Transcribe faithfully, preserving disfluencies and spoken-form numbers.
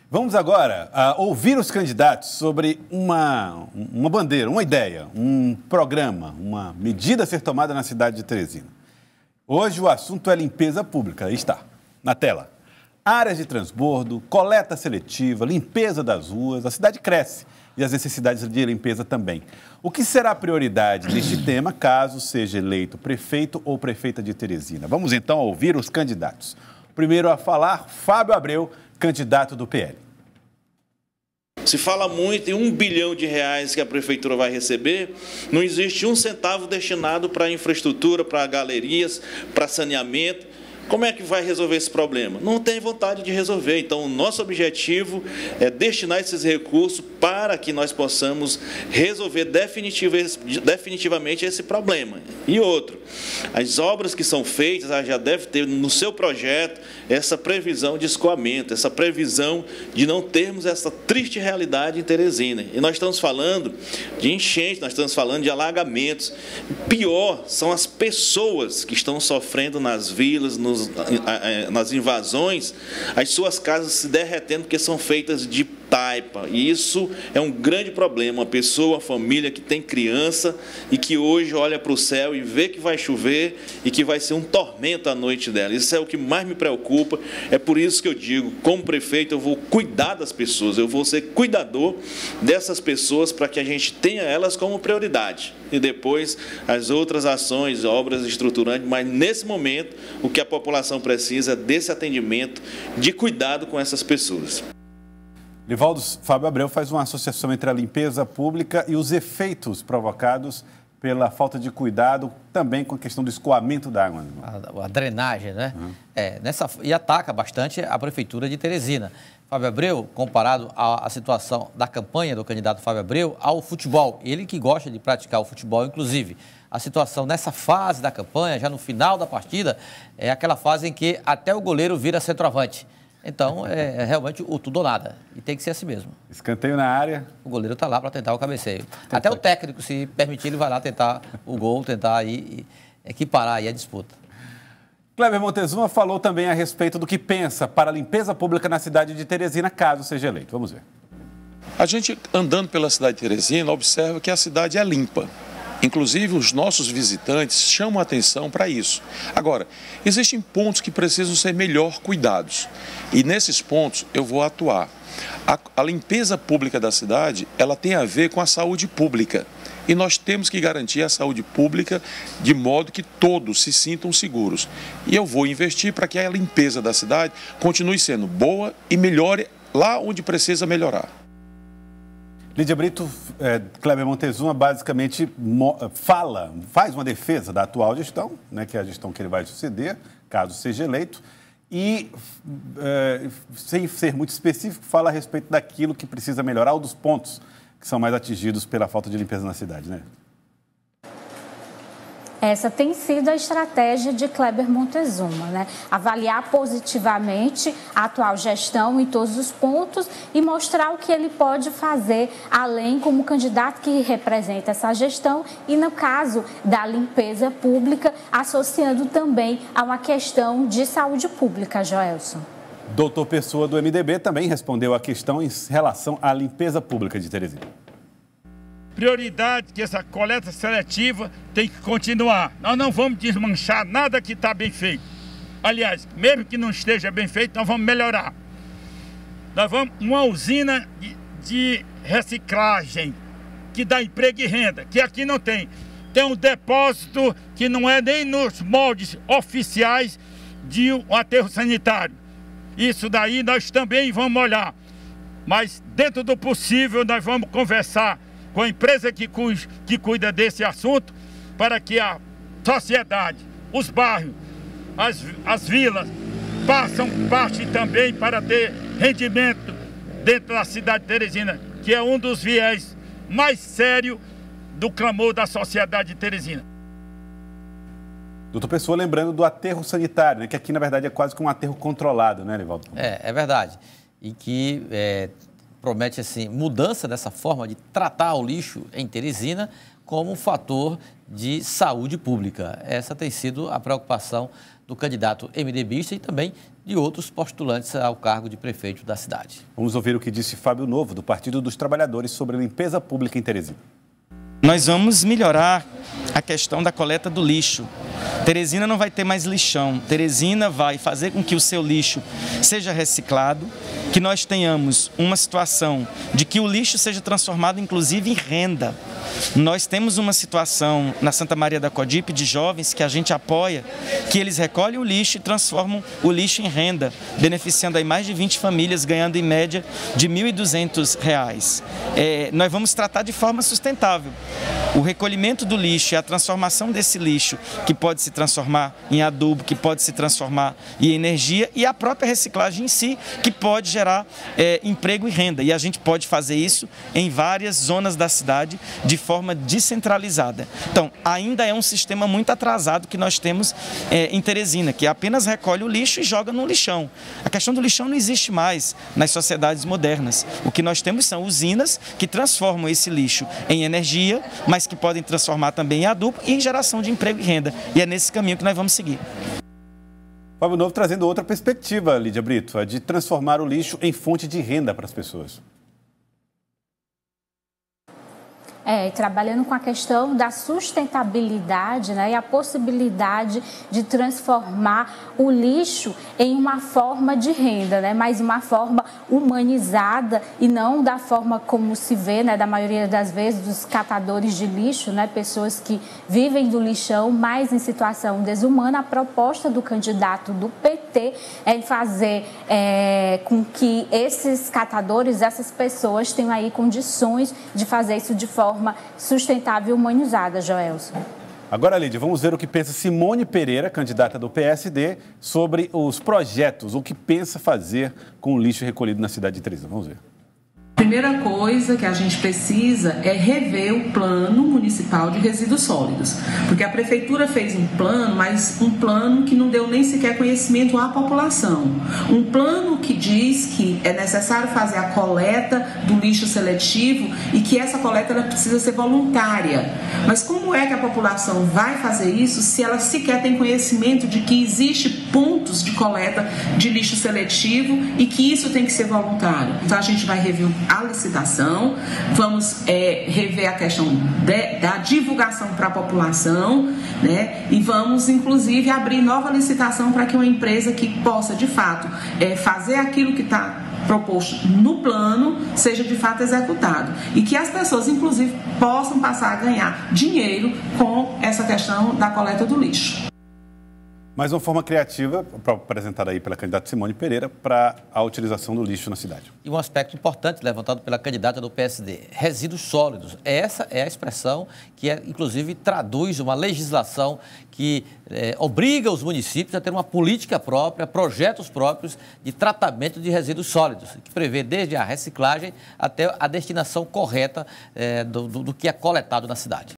Vamos agora uh, ouvir os candidatos sobre uma, uma bandeira, uma ideia, um programa, uma medida a ser tomada na cidade de Teresina. Hoje o assunto é limpeza pública. Aí está, na tela. Áreas de transbordo, coleta seletiva, limpeza das ruas, a cidade cresce e as necessidades de limpeza também. O que será a prioridade neste tema caso seja eleito prefeito ou prefeita de Teresina? Vamos então ouvir os candidatos. Primeiro a falar, Fábio Abreu, candidato do P L. Se fala muito em um bilhão de reais que a prefeitura vai receber, não existe um centavo destinado para infraestrutura, para galerias, para saneamento. Como é que vai resolver esse problema? Não tem vontade de resolver. Então, o nosso objetivo é destinar esses recursos para que nós possamos resolver definitivamente esse problema. E outro, as obras que são feitas, ela já deve ter no seu projeto essa previsão de escoamento, essa previsão de não termos essa triste realidade em Teresina. E nós estamos falando de enchente, nós estamos falando de alagamentos. Pior são as pessoas que estão sofrendo nas vilas, nos nas invasões, as suas casas se derretendo porque são feitas de taipa. E isso é um grande problema. Uma pessoa, uma família que tem criança e que hoje olha para o céu e vê que vai chover e que vai ser um tormento à noite dela. Isso é o que mais me preocupa. É por isso que eu digo, como prefeito, eu vou cuidar das pessoas, eu vou ser cuidador dessas pessoas para que a gente tenha elas como prioridade. E depois as outras ações, obras estruturantes, mas nesse momento o que a população precisa é desse atendimento, de cuidado com essas pessoas. Livaldo, Fábio Abreu faz uma associação entre a limpeza pública e os efeitos provocados pela falta de cuidado, também com a questão do escoamento da água. A, a drenagem, né? Uhum. É, nessa, e ataca bastante a prefeitura de Teresina. Fábio Abreu, comparado à, à situação da campanha do candidato Fábio Abreu ao futebol, ele que gosta de praticar o futebol, inclusive, a situação nessa fase da campanha, já no final da partida, é aquela fase em que até o goleiro vira centroavante. Então, é, é realmente o tudo ou nada. E tem que ser assim mesmo. Escanteio na área. O goleiro está lá para tentar o cabeceio. Tem Até o técnico, se permitir, ele vai lá tentar o gol, tentar aí, equiparar aí a disputa. Kleber Montezuma falou também a respeito do que pensa para a limpeza pública na cidade de Teresina, caso seja eleito. Vamos ver. A gente, andando pela cidade de Teresina, observa que a cidade é limpa. Inclusive, os nossos visitantes chamam a atenção para isso. Agora, existem pontos que precisam ser melhor cuidados. E nesses pontos eu vou atuar. A, a limpeza pública da cidade, ela tem a ver com a saúde pública. E nós temos que garantir a saúde pública de modo que todos se sintam seguros. E eu vou investir para que a limpeza da cidade continue sendo boa e melhore lá onde precisa melhorar. Lídia Brito, é, Kleber Montezuma basicamente mo, fala, faz uma defesa da atual gestão, né, que é a gestão que ele vai suceder, caso seja eleito, e, é, sem ser muito específico, fala a respeito daquilo que precisa melhorar ou dos pontos que são mais atingidos pela falta de limpeza na cidade, né? Essa tem sido a estratégia de Kleber Montezuma, né? Avaliar positivamente a atual gestão em todos os pontos e mostrar o que ele pode fazer, além como candidato que representa essa gestão e, no caso da limpeza pública, associando também a uma questão de saúde pública, Joelson. Doutor Pessoa, do M D B, também respondeu a questão em relação à limpeza pública de Teresina. Prioridade que essa coleta seletiva tem que continuar. Nós não vamos desmanchar nada que está bem feito. Aliás, mesmo que não esteja bem feito, nós vamos melhorar. Nós vamos uma usina de, de reciclagem que dá emprego e renda, que aqui não tem. Tem um depósito que não é nem nos moldes oficiais de um aterro sanitário. Isso daí nós também vamos olhar. Mas dentro do possível nós vamos conversar com a empresa que, que cuida desse assunto, para que a sociedade, os bairros, as, as vilas, façam parte também para ter rendimento dentro da cidade de Teresina, que é um dos viés mais sérios do clamor da sociedade de Teresina. Doutor Pessoa, lembrando do aterro sanitário, né, que aqui, na verdade, é quase que um aterro controlado, né, Livaldo? É, é verdade. E que é, promete, assim, mudança dessa forma de tratar o lixo em Teresina como um fator de saúde pública. Essa tem sido a preocupação do candidato MDBista e também de outros postulantes ao cargo de prefeito da cidade. Vamos ouvir o que disse Fábio Novo, do Partido dos Trabalhadores, sobre a limpeza pública em Teresina. Nós vamos melhorar a questão da coleta do lixo. Teresina não vai ter mais lixão. Teresina vai fazer com que o seu lixo seja reciclado, que nós tenhamos uma situação de que o lixo seja transformado, inclusive, em renda. Nós temos uma situação na Santa Maria da Codipe de jovens que a gente apoia, que eles recolhem o lixo e transformam o lixo em renda, beneficiando aí mais de vinte famílias, ganhando em média de mil e duzentos reais. É, nós vamos tratar de forma sustentável. O recolhimento do lixo e a transformação desse lixo, que pode se transformar em adubo, que pode se transformar em energia, e a própria reciclagem em si, que pode gerar é, emprego e renda. E a gente pode fazer isso em várias zonas da cidade de forma descentralizada. Então, ainda é um sistema muito atrasado que nós temos é, em Teresina, que apenas recolhe o lixo e joga no lixão. A questão do lixão não existe mais nas sociedades modernas. O que nós temos são usinas que transformam esse lixo em energia, mas que podem transformar também em adubo e em geração de emprego e renda. E é nesse caminho que nós vamos seguir. Fábio Novo trazendo outra perspectiva, Lídia Brito, a de transformar o lixo em fonte de renda para as pessoas. É, trabalhando com a questão da sustentabilidade, né, e a possibilidade de transformar o lixo em uma forma de renda, né, mas uma forma humanizada e não da forma como se vê, né, da maioria das vezes, dos catadores de lixo, né, pessoas que vivem do lixão, mas em situação desumana. A proposta do candidato do P T é fazer é, com que esses catadores, essas pessoas tenham aí condições de fazer isso de forma sustentável e humanizada, Joelson. Agora, Lídia, vamos ver o que pensa Simone Pereira, candidata do P S D, sobre os projetos, o que pensa fazer com o lixo recolhido na cidade de Teresina. Vamos ver. Primeira coisa que a gente precisa é rever o plano municipal de resíduos sólidos, porque a prefeitura fez um plano, mas um plano que não deu nem sequer conhecimento à população. Um plano que diz que é necessário fazer a coleta do lixo seletivo e que essa coleta ela precisa ser voluntária. Mas como é que a população vai fazer isso se ela sequer tem conhecimento de que existe pontos de coleta de lixo seletivo e que isso tem que ser voluntário? Então a gente vai rever a licitação, vamos é, rever a questão de, da divulgação para a população, né? E vamos, inclusive, abrir nova licitação para que uma empresa que possa, de fato, é, fazer aquilo que está proposto no plano seja, de fato, executado. E que as pessoas, inclusive, possam passar a ganhar dinheiro com essa questão da coleta do lixo. Mais uma forma criativa, apresentada aí pela candidata Simone Pereira, para a utilização do lixo na cidade. E um aspecto importante levantado pela candidata do P S D, resíduos sólidos. Essa é a expressão que, é, inclusive, traduz uma legislação que é, obriga os municípios a ter uma política própria, projetos próprios de tratamento de resíduos sólidos, que prevê desde a reciclagem até a destinação correta é, do, do, do que é coletado na cidade.